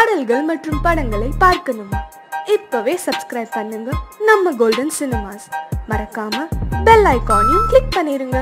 பாடல்கள் மற்றும் படங்களை பார்க்கணுமா? இப்பவே சப்ஸ்கிரைப் பண்ணுங்க நம்ம கோல்டன் சினிமாஸ். மறக்காம பெல் ஐகானையும் கிளிக் பண்ணிருங்க.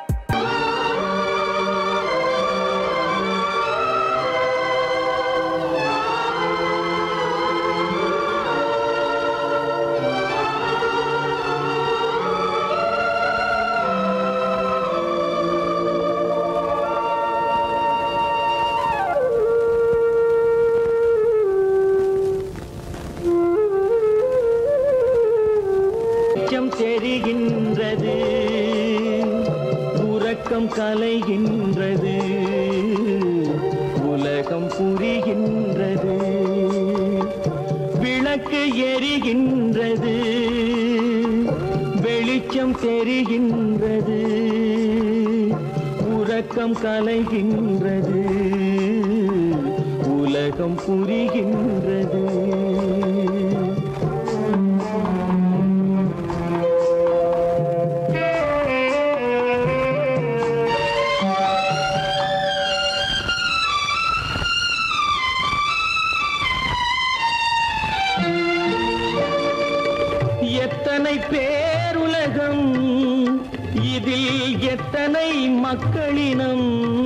தெரிகின்றது, உறக்கம் கலைகின்றது, உலகம் புரிகின்றது, விளக்கு எரிகின்றது, வெளிச்சம் தெரிகின்றது, உறக்கம் கலைகின்றது, உலகம் புரிகின்றது. எத்தனை பேருலகம், இதில் எத்தனை மக்களினம்,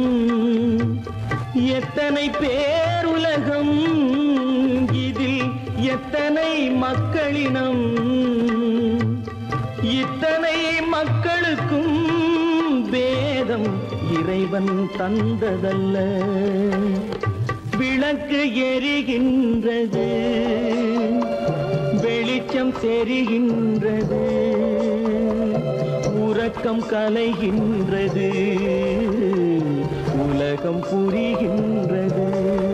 எத்தனை பேருலகம், இதில் எத்தனை மக்களினம், இத்தனை மக்களுக்கும் வேதம் இறைவன் தந்ததல்ல. விளக்கு எரிகின்றது, வெளிச்சம் தெரிகின்றது, உறக்கம் கலைகின்றது, உலகம் புரிகின்றது.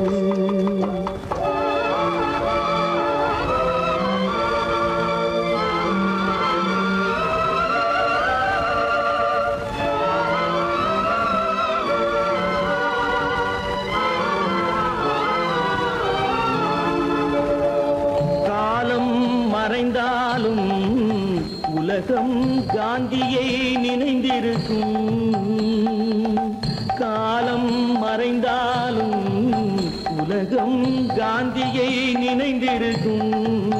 மறைந்தாலும் உலகம் காந்தியை நினைந்திருக்கும், காலம் மறைந்தாலும் உலகம் காந்தியை நினைந்திருக்கும்.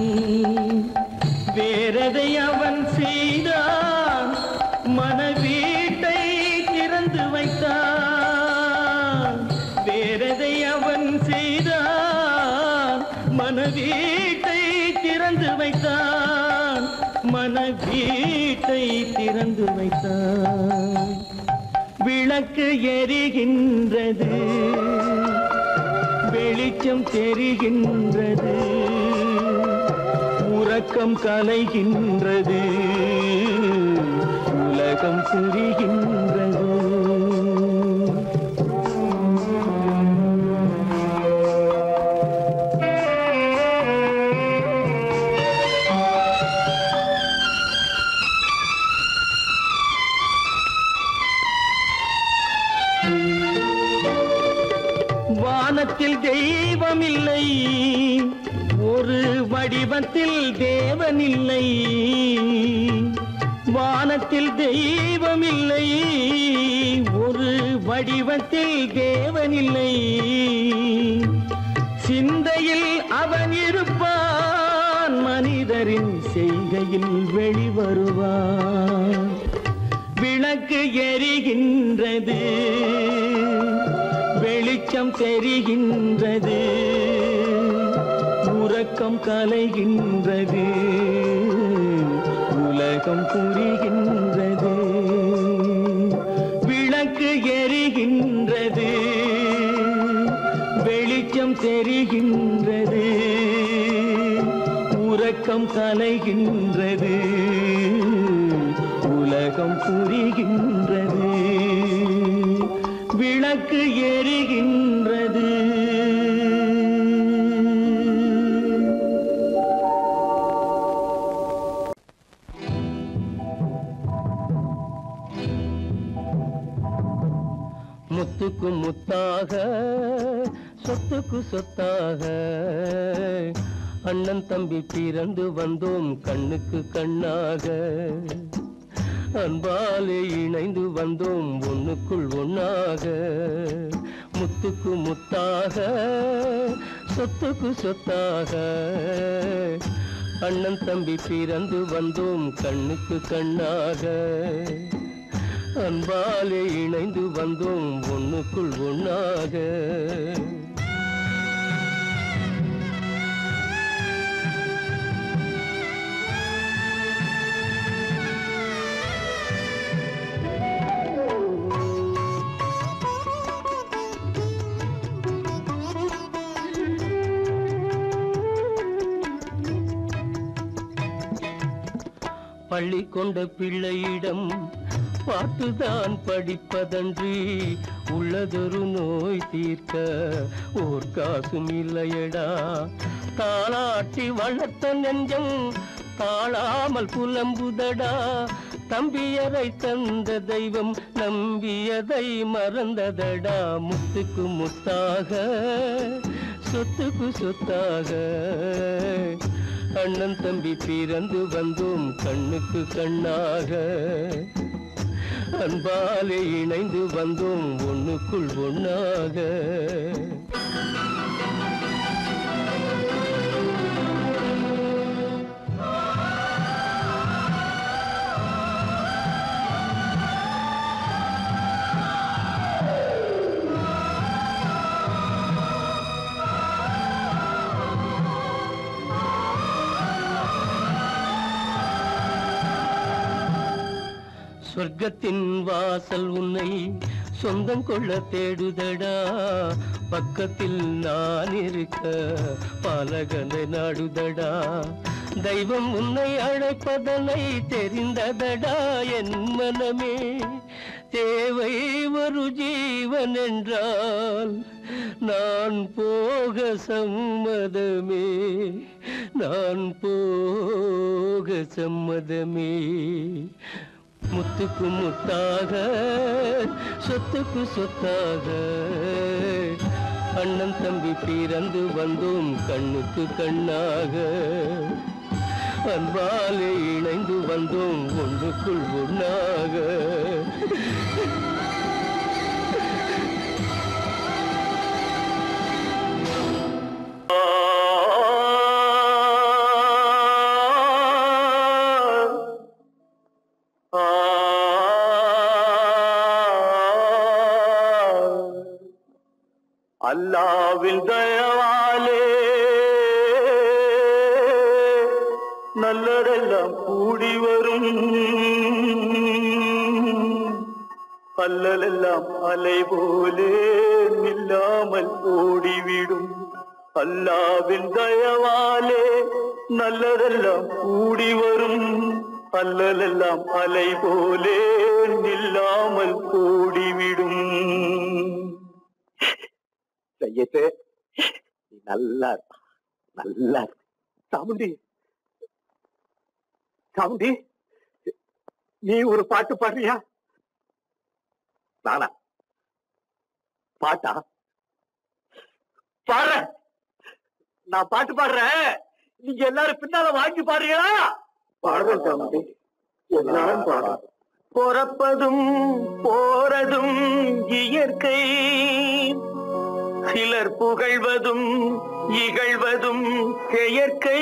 வேறதை அவன் செய்தான், மனவீட்டை திறந்து வைத்தான். வேறதை அவன் செய்தான், மனவீட்டை திறந்து வைத்தான், மனவீட்டை திறந்து வைத்தான். விளக்கு எரிகின்றது, வெளிச்சம் தெரிகின்றது, உறக்கம் கலைகின்றது, உலகம் புரிகின்றது. வானத்தில் தெய்வம் இல்லை, ஒரு வடிவத்தில் தேவன் இல்லை. வானத்தில் தெய்வம் இல்லை, ஒரு வடிவத்தில் தேவன் இல்லை. சிந்தையில் அவன் இருப்பான், மனிதரின் செய்கையில் வெளிவருவான். விளக்கு எரிகின்றது, வெளிச்சம் தெரிகின்றது, உறக்கம் கலைகின்றது, உலகம் புரிகின்றது. விளக்கு எரிகின்றது, வெளிச்சம் தெரிகின்றது, உறக்கம் கலைகின்றது, உலகம் புரிகின்றது. விளக்கு எரிகின்றது. முத்துக்கு முத்தாக, சொத்துக்கு சொத்தாக, அண்ணன் தம்பி பிறந்து வந்தோம் கண்ணுக்கு கண்ணாக. அன்பாலே இணைந்து வந்தோம் ஒண்ணுக்குள் ஒண்ணாக. முத்துக்கு முத்தாக, சொத்துக்கு சொத்தாக அண்ணன் தம்பி பிறந்து வந்தோம் கண்ணுக்கு கண்ணாக அன்பாலே இணைந்து வந்தோம் ஒண்ணுக்குள் ஒண்ணாக பள்ளி கொண்ட பிள்ளையிடம் பார்த்துதான் படிப்பதன்றி உள்ளதொரு நோய் தீர்க்க ஓர் காசும் இல்லையடா தாளாட்டி வளர்த்த நெஞ்சம் தாழாமல் புலம்புதடா தம்பியரை தந்த தெய்வம் நம்பியதை மறந்ததடா முத்துக்கு முத்தாக சொத்துக்கு சொத்தாக அண்ணன் தம்பி பிறந்து வந்தோம் கண்ணுக்கு கண்ணாக அன்பாலே இணைந்து வந்தோம் ஒண்ணுக்குள் ஒண்ணாக சொர்க்கத்தின் வாசல் உன்னை சொந்தம் கொள்ள தேடுதடா பக்கத்தில் நான் இருக்க பாலகனை நாடுதடா தெய்வம் உன்னை அழைப்பதனை தெரிந்ததடா என் மனமே தேவை ஒரு ஜீவன் என்றால் நான் போக சம்மதமே நான் போக சம்மதமே முத்துக்கு முத்தாக சொத்துக்கு சொத்தாக அண்ணன் தம்பி பிறந்து வந்தோம் கண்ணுக்கு கண்ணாக அன்பாலே இணைந்து வந்தோம் ஒன்றுக்குள் ஒண்ணாக அல்லாவின் தயவாலே நல்லதெல்லாம் கூடி வரும் அல்லலெல்லாம் அலை போலே நில்லாமல் ஓடிவிடும் அல்லாவின் தயவாலே நல்லதெல்லாம் கூடி வரும் அல்லலெல்லாம் அலை போலே நில்லாமல் ஓடிவிடும் செய்யட்டு நீ நல்லா நல்லா சாமுண்டி சாமுண்டி நீ ஒரு பாட்டு பாடுறியா நானா பாட்டா பாடுற நான் பாட்டு பாடுறேன் நீங்க எல்லாரும் பின்னால வாங்கி பாடுறீங்களா பாடுறேன் சாமுண்டி எல்லாரும் பாடுற பிறப்பதும் போறதும் இயற்கை சிலர் புகழ்வதும் இகழ்வதும் செயற்கை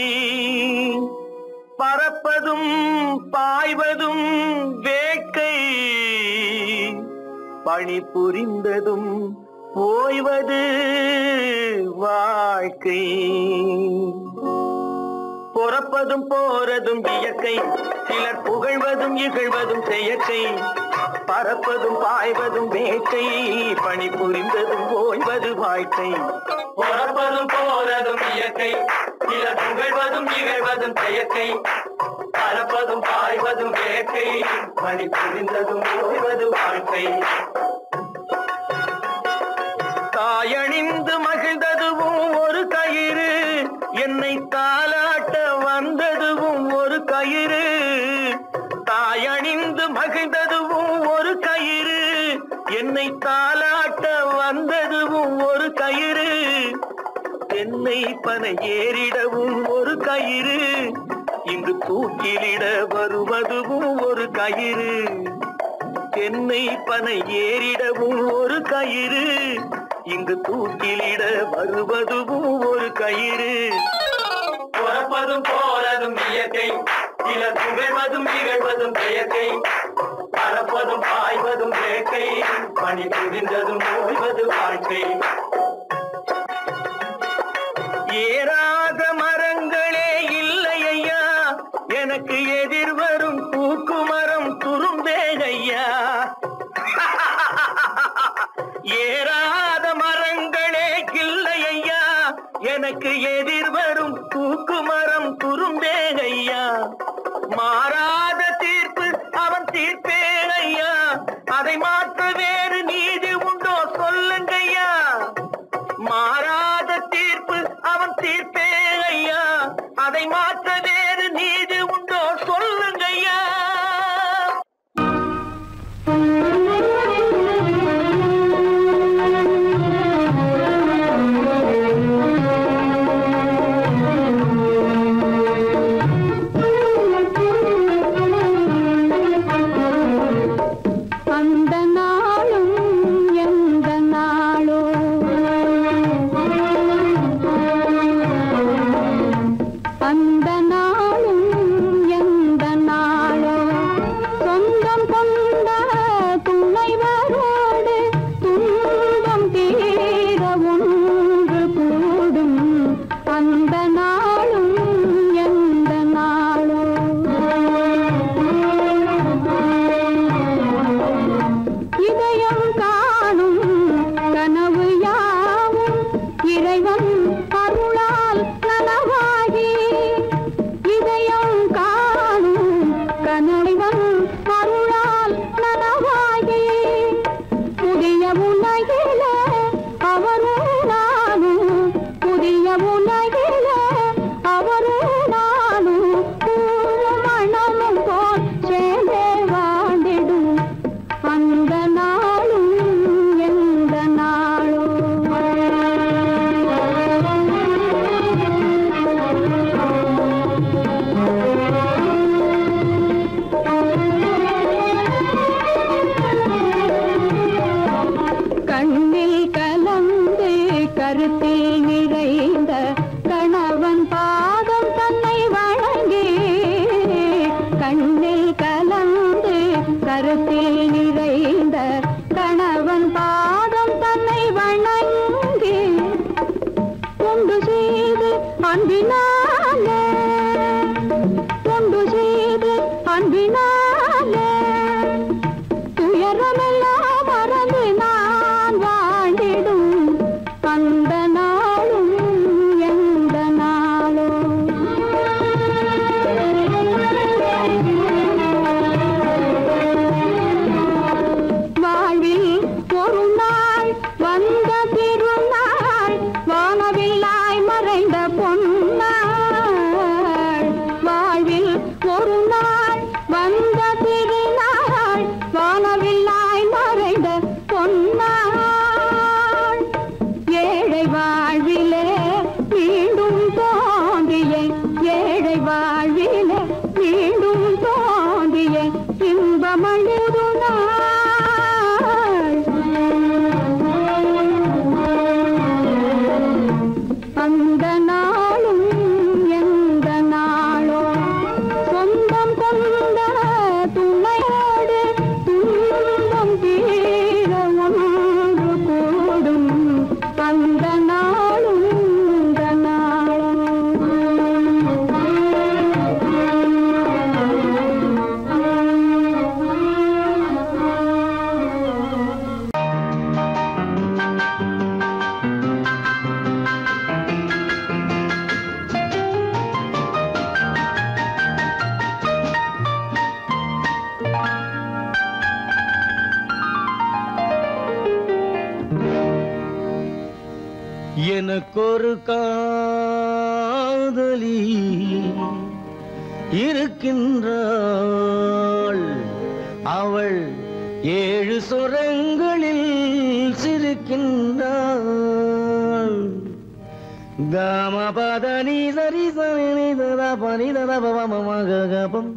பறப்பதும் பாய்வதும் வேட்கை பணி புரிந்ததும் ஓய்வது வாழ்க்கை பிறப்பதும் போறதும் இயற்கை சிலர் புகழ்வதும் இகழ்வதும் செயற்கை பறப்பதும் பாய்வதும் வேட்கை பணி புரிந்ததும் ஓய்வது வாழ்க்கை பிறப்பதும் போறதும் இயற்கை சிலர் புகழ்வதும் இகழ்வதும் செயற்கை பறப்பதும் பாய்வதும் வேட்கை பணி புரிந்ததும் ஓய்வது வாழ்க்கை தாயணிந்து மகிழ்ந்ததுவும் ஒரு கயிறு என்னை தாலாட்ட வந்ததுவும் ஒரு கயிறு தாயணிந்து மகிழ்ந்ததுவும் ஒரு கயிறு என்னை தாலாட்ட வந்ததுவும் ஒரு கயிறு தென்னை பனை ஏறிடவும் ஒரு கயிறு இங்கு தூக்கிலிட வருவதுவும் ஒரு கயிறு தென்னை பனை ஏறிடவும் ஒரு கயிறு இங்கு தூக்கிலிட வருவதுவும் ஒரு கயிறு. பிறப்பதும் போறதும் இயற்கை, சிலர் புகழ்வதும் நிகழ்வதும் செயற்கை. பறப்பதும் பாய்வதும் வேட்கை, பணி புரிந்ததும் ஓய்வது வாழ்க்கை. ஏறாத மரங்களே இல்லை ஐயா, எனக்கு எதிர்வரும் பூக்குமரம் துரும்பே ஐயா. ஏறாத மரங்களே இல்லை ஐயா, எனக்கு எதிர்வரும் பூக்குமரம் துரும்பே ஐயா. மாறாத தீர்ப்பு அவன் தீர்ப்பே ஐயா, அதை மாற்ற வேறு நீதி உண்டோ சொல்லுங்கய்யா. மாறாத தீர்ப்பு அவன் தீர்ப்பே ஐயா, அதை மாற்ற வேறு நீதி உண்டோ சொல்லுங்கய்யா. எனக்கொரு காதலி இருக்கின்றாள், அவள் 7 சுரங்களில் சிரிக்கின்றாள். காமபதனி சரி சரி ததா பனி ததா பவமகபம்.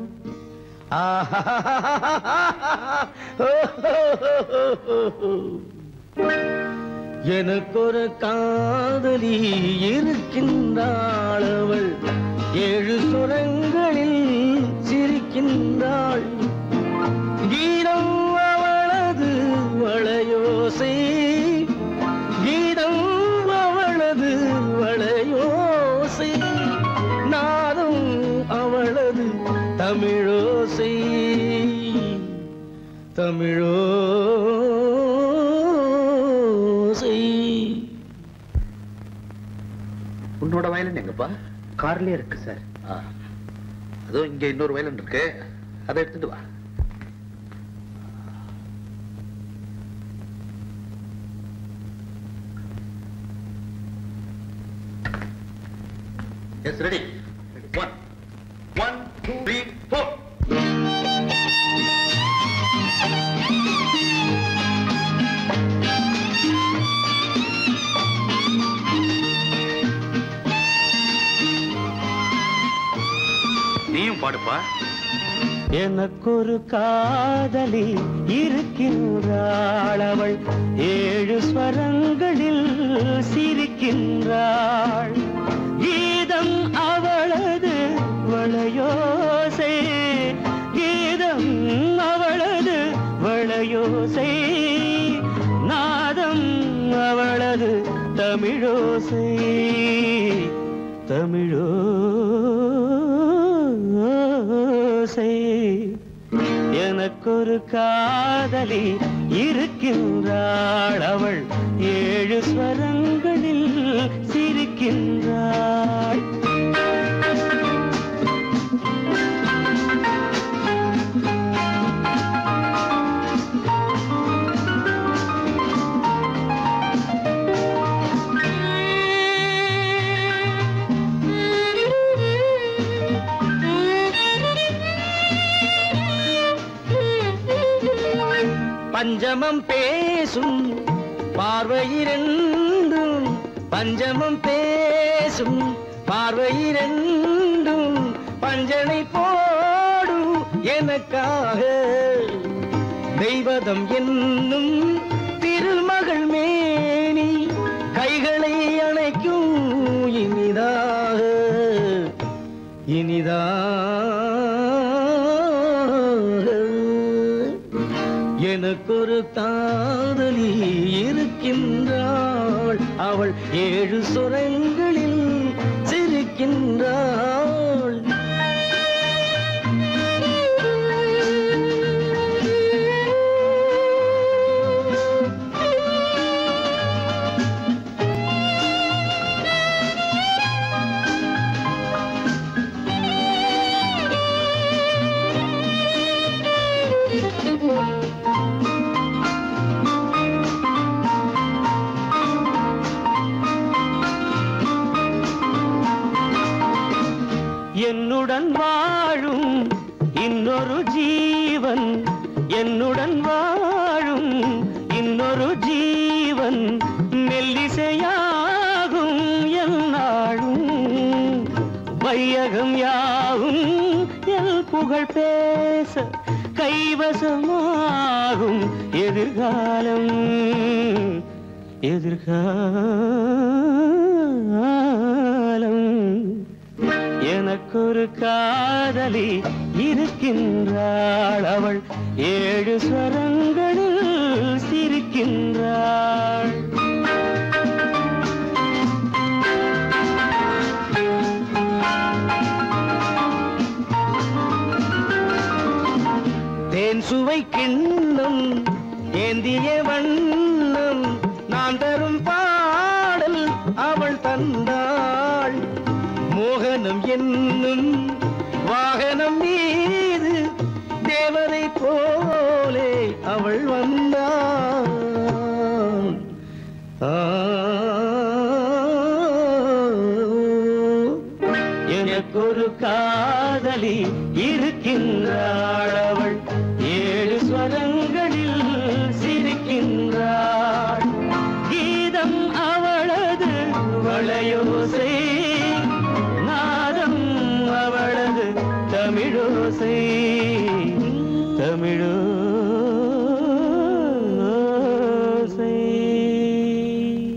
எனக்கொரு காதலி இருக்கின்றாள், அவள் 7 சுரங்களில் சிரிக்கின்றாள். கீதம் அவளது வளையோசை, கீதம் அவளது வளையோசை, நாதம் அவளது தமிழோசை, தமிழோசை. உன்னோட வயலன் எங்கப்பா? கார்லயே இருக்கு சார். அதுவும் இங்க இன்னொரு வயலன் இருக்கு, அதை எடுத்துட்டு வா. Yes, ready. 1 2 3 4. நீயும் பாடுப்பா. எனக்கொரு காதலி இருக்கின்றாள், அவள் 7 ஸ்வரங்களில் சிரிக்கின்றாள். கீதம் அவளது வளையோசை, கீதம் அவளது வளையோசை, நாதம் அவளது தமிழோசை, தமிழோசை. எனக்கொரு காதலி இருக்கின்றாள், அவள் 7 ஸ்வரங்களில் சிரிக்கின்றாள். பஞ்சமம் பேசும் பார்வையிரண்டும், பஞ்சமம் பேசும் பார்வையிரண்டும், பஞ்சனை போடும் எனக்காக. தெய்வதம் என்னும் திருமகள் மேனி, கைகளை அணைக்கும் இனிதாக, இனிதாக. எனக்கொரு காதலி இருக்கின்றாள், அவள் 7 சுரங்களில் சிரிக்கின்றாள். என்னுடன் வாழும் இன்னொரு ஜீவன், என்னுடன் வாழும் இன்னொரு ஜீவன், மெல்லிசையாகும் என்னாலும், வையகம் யாவும் எல் புகழ் பேச, கைவசமாகும் எதிர்காலம், எதிர்காலம். எனக்கொரு காதலி இருக்கின்றாள், அவள் 7 ஸ்வரங்களில் சிரிக்கின்றாள். தேன் சுவை கிண்ணம் ஏந்திய வண்ணம், நான் தரும் பாடல் அவள் தந்தாள். மோகனம் என்னும் வாகனம் மீது தேவதை போலே அவள் வந்தாள். எனக்கொரு காதலி இருக்கின்றாள், அவள் 7 ஸ்வரங்களில் சிரிக்கின்றாள். கீதம் அவளது வளையோசை, நாதம் அவளது தமிழோசை, தமிழோசை.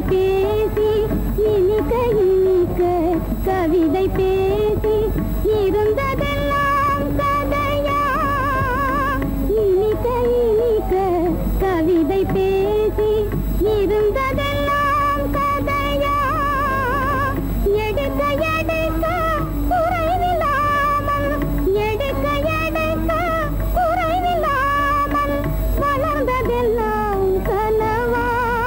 பேசி இனிக்க இனிக்க கவிதை பேசி இருந்ததெல்லாம் கதையா இனிக்க இனிக்க கவிதை பேசி இருந்ததெல்லாம் கதையா எடுக்க எடுக்க குறைவில்லாமல் எடுக்க எடுக்க குறைவில்லாமல் வளர்ந்ததெல்லாம் கனவா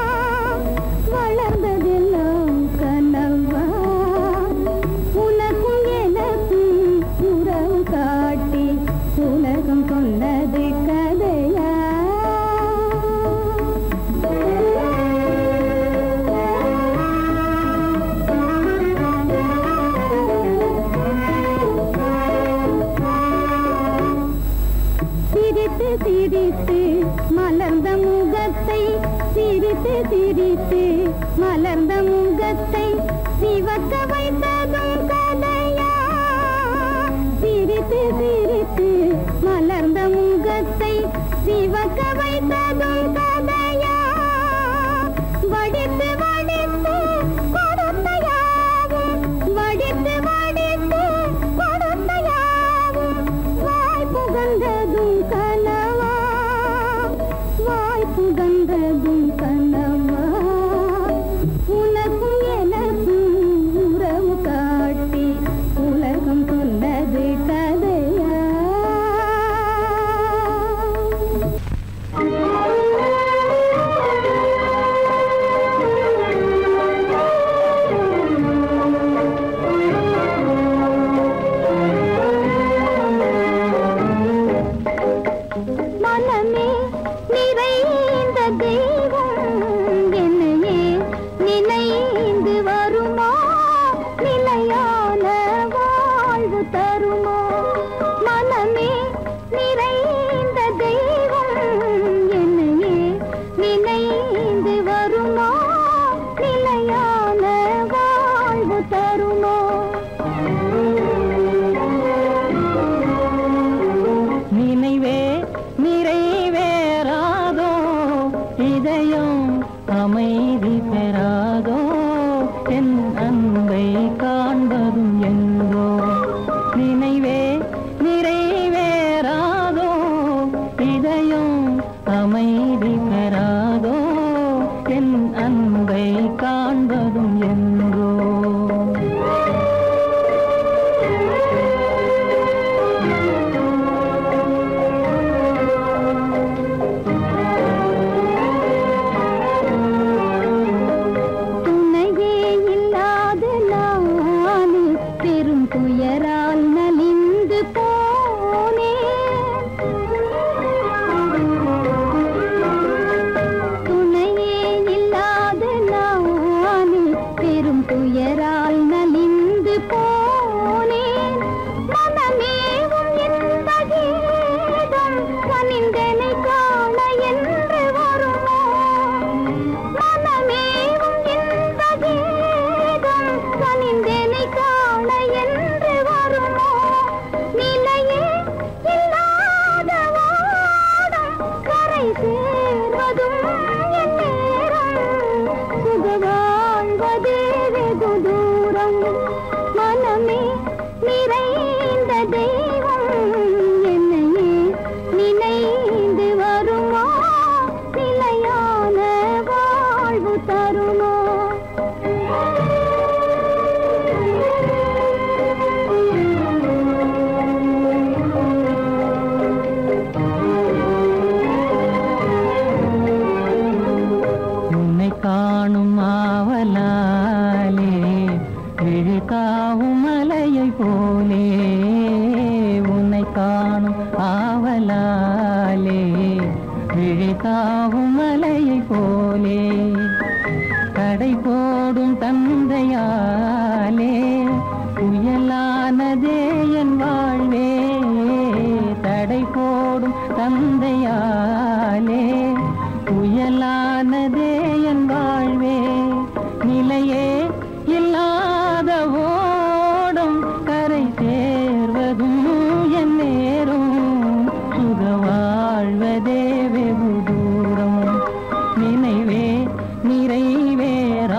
வளர்ந்ததெல்லாம் கனவா உனக்கும் எனக்கும் உறவு காட்டி உலகம் சொன்னது கதையா சிரித்து சிரித்து மலர்ந்த முகத்தை சிரித்து சிரித்து மலர்ந்த முகத்தை சிவக்க வைத்ததும் கதையா சிரித்து சிரித்து மலர்ந்த முகத்தை சிவக்க வைத்ததும் கதையா வடித்து வடித்து கொடுத்தையாவும் வடித்து வடித்து கொடுத்தையாவும் வாய் புகழ்ந்ததும் கனவா வாய் புகழ்ந்ததும் கனவா உனக்கும் எனக்கும் உறவு காட்டி உலகம் சொன்னது கதையா மனமே நிறைந்த தெய்வம் என்னையே நினைந்து வருமா நிலையான வாழ்வு தருமா மனமே நிறைந்த தெய்வம் என்னையே நினைந்து வருமா நிலையான வாழ்வு தருமா நினைவே நிறைவேறாதோ இதயம் அமைதி பெறாதோ என் அன்பை காண்பதும் எங்கோ நினைவே நிறைவேறாதோ இதயம் அமைதி பெறாதோ என் அன்பை காண்பதும் எங்கோ துணையே இல்லாத நான் பெரும் துயரால் நலிந்து போனேன் துணையே இல்லாத நான் பெரும் துயரால் நலிந்து போனேன் மனமேவும் இன்ப கீதம் கனிந்தனை காண என்று வருமோ மனமேவும் இன்ப கீதம் கனிந்தனை காண என்று வருமோ நிலையே இல்லாத வாடம் கரை சேர்வதும் என் நேரம் சுக வாழ்வதே வெகு தூரம் மனமே நிறைந்த தெய்வம் என்னையே நினைந்து வருமா நிலையான வாழ்வு தருமா உன்னை காணும் ஆவலாலே விழிகாவும் மலையை போலே உன்னை காணும் ஆவலாலே விழிகாவும் மலையை போலே கடை போடும் தந்தையாலே புயலானதே என் வாழ்வே தடை போடும் தந்தையாலே புயலானதே என் வாழ்வே நிலையே இல்லாத ஓடும் கரை சேர்வதும் என் நேரும் சுக வாழ்வதே வெகு தூரம் நினைவே நிறைவேற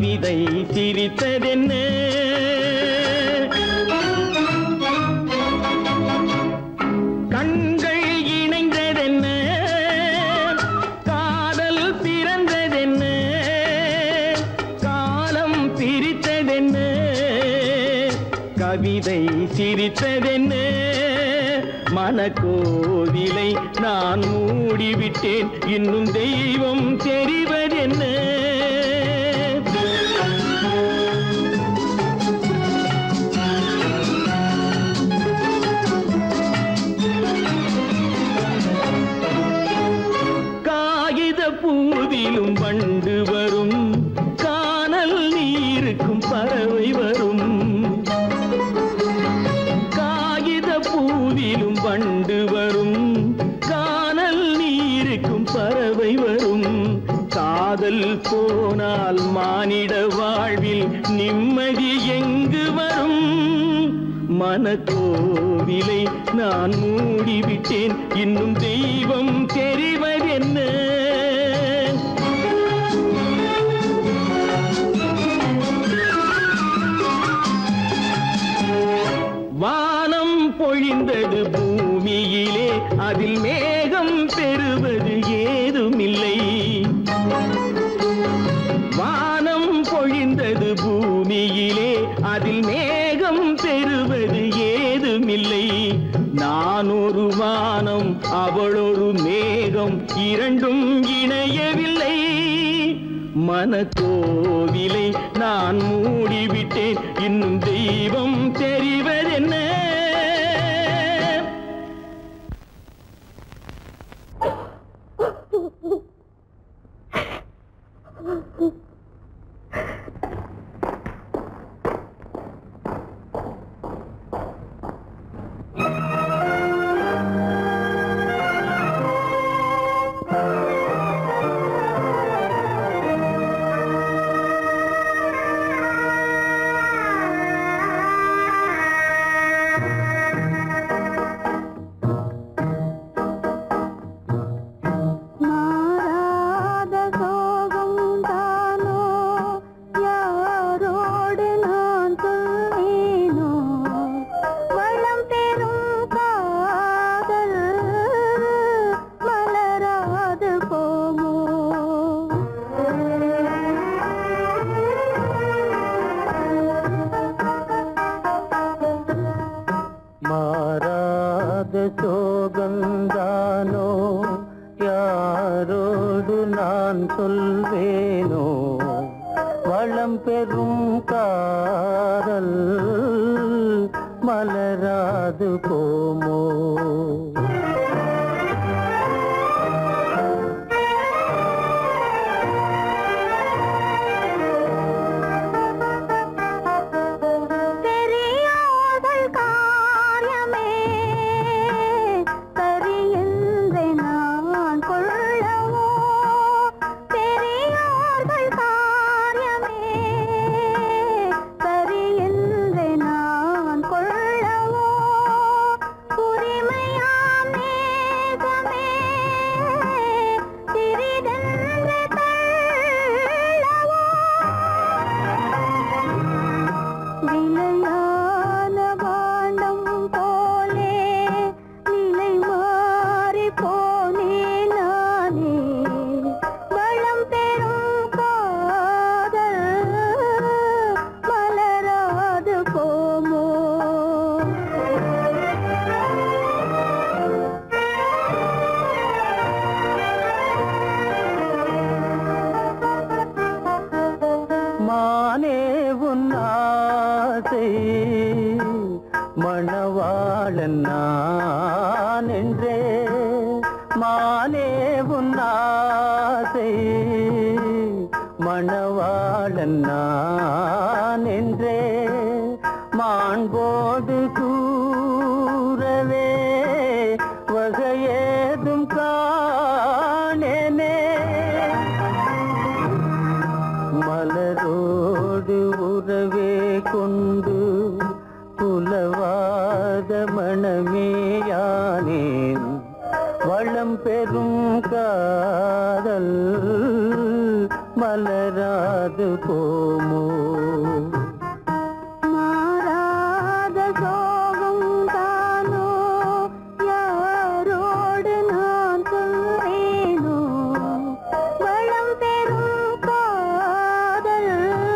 கவிதை சிரித்ததென்ன கண்கள் இணைந்ததென்ன காதல் பிறந்ததென்ன காலம் பிரித்ததென்ன கவிதை சிரித்ததென்ன மனக்கோவிலை நான் மூடிவிட்டேன் இன்னும் தெய்வம் தெரிவதென்ன காகித பூவிலும் வண்டு வரும் கானல் நீருக்கும் பறவை வரும் காகித பூவிலும் வண்டு வரும் கானல் நீருக்கும் பறவை வரும் காதல் போனால் மானிட வாழ்வில் நிம்மதி எங்கு வரும் மனக்கோவிலை நான் மூடிவிட்டேன் இன்னும் தெய்வம் தெரிவதென்ன வானம் பொழிந்தது பூமியிலே அதில் மேகம் பெறுவது ஏதுமில்லை வானம் பொழிந்தது பூமியிலே அதில் மேகம் பெறுவது ஏதுமில்லை நான் ஒரு வானம் அவளொரு மேகம் இரண்டும் இணையவில்லை மனக்கோவிலை நான் மூடிவிட்டேன் இன்னும் தெய்வம் தெரிவதென்ன சோகந்தானோ யாரோடு நான் சொல்வேனோ வளம் பெறும் காதல் மலராது போமோ மணவாளன் நான் என்றே மானே உன்னாசை மணவாளன் நான் என்றே மாண்போடு கூறவே வகையேதும் காணேனே மலரோடு உறவே கொண்டு புலவாத மணமேயானேன் வளம் பெறும் காதல் மலராது போமோ மாறாத சோகம் தானோ யாரோடு நான் சொல்வேனோ வளம் பெறும் காதல்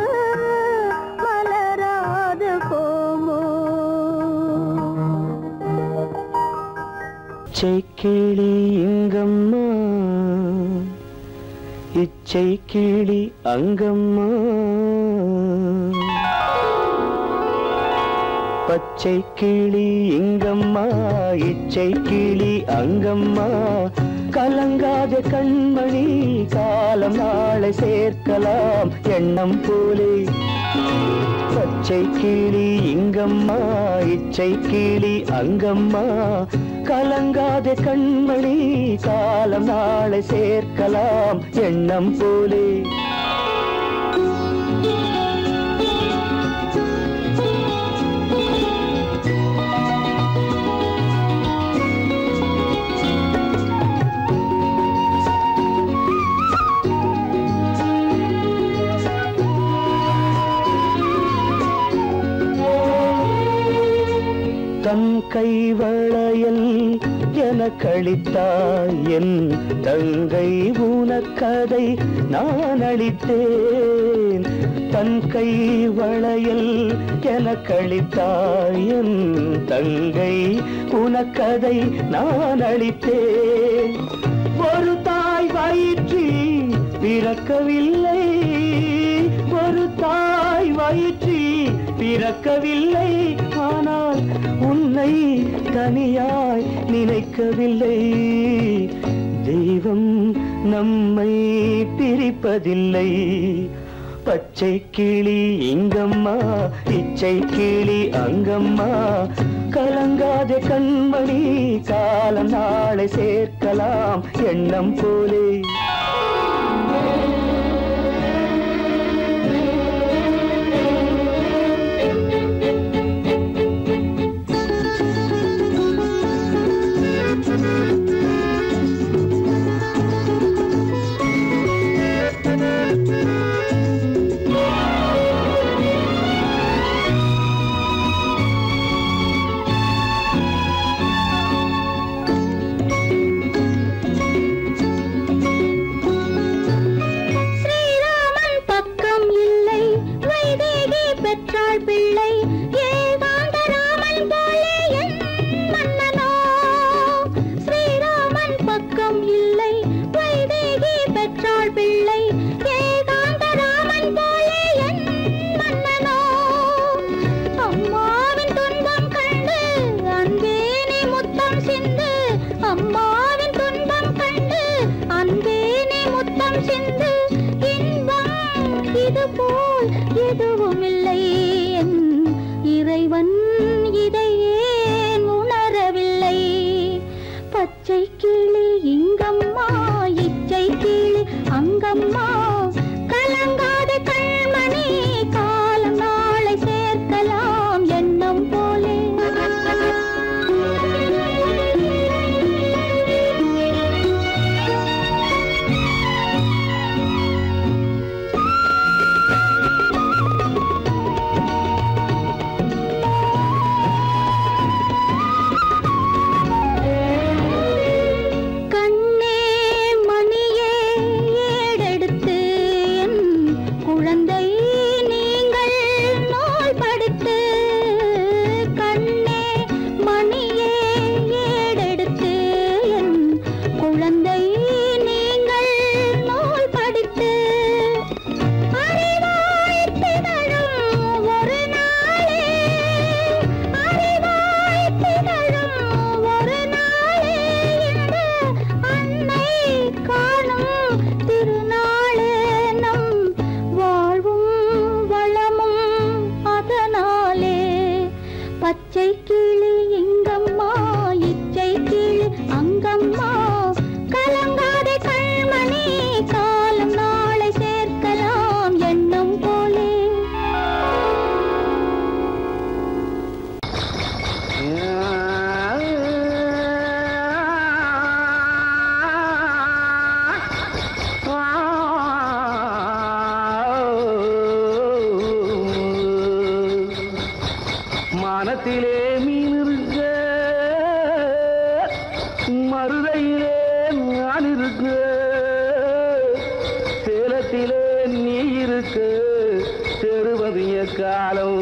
மலராது போமோ கிளி இங்கம்மா இச்சை கிளி அங்கம்மா பச்சை கிளி இங்கம்மா இச்சை கிளி அங்கம்மா கலங்காத கண்மணி காலம் நாளை சேர்க்கலாம் எண்ணம் போலே பச்சை கிளி இங்கம்மா இச்சை கிளி அங்கம்மா கலங்காத கண்மணி காலம் நாளை சேர்க்கலாம் எண்ணம் போலே தன் கைவளையல் எனக்களித்தாய் என் தங்கை உனக்கதை நான் அளித்தேன் தன் கைவளையல் எனக்களித்தாய் என் தங்கை உனக்கதை நான் அளித்தேன் ஒரு தாய் வயிற்றில் பிறக்கவில்லை ஒரு தாய் வயிற்றில் பிறக்கவில்லை ஆனால் உன்னை தனியாய் நினைக்கவில்லை தெய்வம் நம்மை பிரிப்பதில்லை பச்சை கிளி இங்கம்மா இச்சை கிளி அங்கம்மா கலங்காத கண்மணி காலம் நாளை சேர்க்கலாம் எண்ணம் போலே மானத்திலே மீன் இருக்க, மருதையிலே நான் இருக்க, சேலத்திலே நீ இருக்க, செருவதிய காலம்